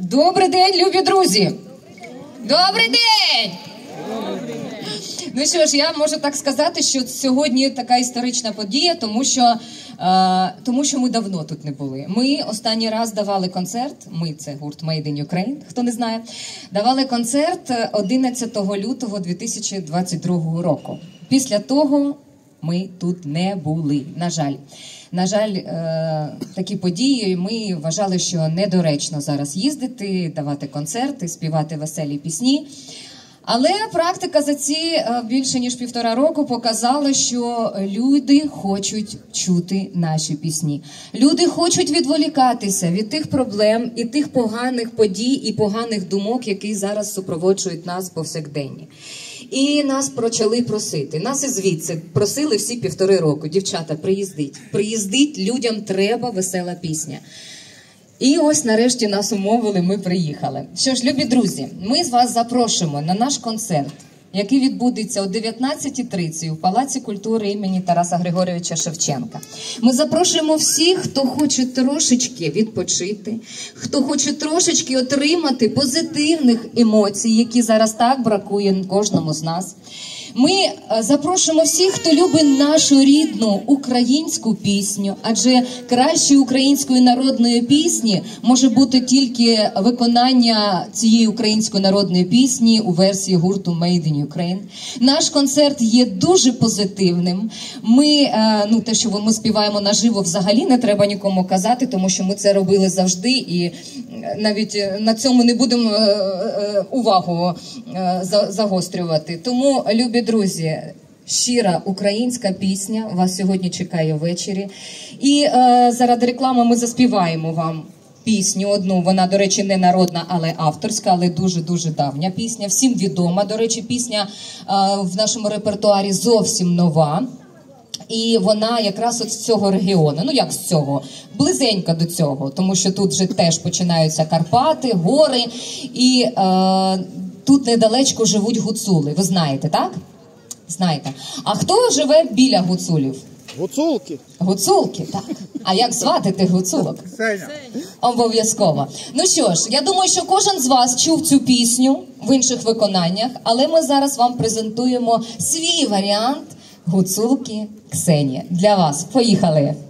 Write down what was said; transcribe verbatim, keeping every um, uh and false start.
Добрий день, любі друзі! Добрий день! Ну що ж, я можу так сказати, що сьогодні така історична подія, тому що, е, тому що ми давно тут не були. Ми останній раз давали концерт, ми це гурт Made in Ukraine, хто не знає, давали концерт одинадцятого лютого дві тисячі двадцять другого року. Після того ми тут не були, на жаль. На жаль, е, такі події ми вважали, що недоречно зараз їздити, давати концерти, співати веселі пісні. Але практика за ці е, більше ніж півтора року показала, що люди хочуть чути наші пісні. Люди хочуть відволікатися від тих проблем і тих поганих подій і поганих думок, які зараз супроводжують нас повсякденні. І нас почали просити. Нас і звідси просили всі півтори року. Дівчата, приїздіть. Приїздіть, людям треба весела пісня. І ось нарешті нас умовили, ми приїхали. Що ж, любі друзі, ми з вас запрошуємо на наш концерт, який відбудеться о дев'ятнадцятій тридцять у Палаці культури імені Тараса Григоровича Шевченка. Ми запрошуємо всіх, хто хоче трошечки відпочити, хто хоче трошечки отримати позитивних емоцій, які зараз так бракує кожному з нас. Ми запрошуємо всіх, хто любить нашу рідну українську пісню, адже кращої української народної пісні може бути тільки виконання цієї української народної пісні у версії гурту Made in Ukraine. Наш концерт є дуже позитивним. Ми, ну, те, що ми співаємо наживо, взагалі не треба нікому казати, тому що ми це робили завжди і навіть на цьому не будемо увагу загострювати. Тому, любі друзі, щира українська пісня вас сьогодні чекає ввечері. І е, заради реклами ми заспіваємо вам пісню одну. Вона, до речі, не народна, але авторська, але дуже-дуже давня пісня. Всім відома. До речі, пісня е, в нашому репертуарі зовсім нова. І вона якраз от з цього регіону, ну як з цього, близенька до цього, тому що тут вже теж починаються Карпати, гори, і е, тут недалечко живуть гуцули, ви знаєте, так? Знаєте. А хто живе біля гуцулів? Гуцулки. Гуцулки, так. А як звати тих гуцулок? Сеня. Обов'язково. Ну що ж, я думаю, що кожен з вас чув цю пісню в інших виконаннях, але ми зараз вам презентуємо свій варіант гуцулки Ксенії. Для вас. Поїхали!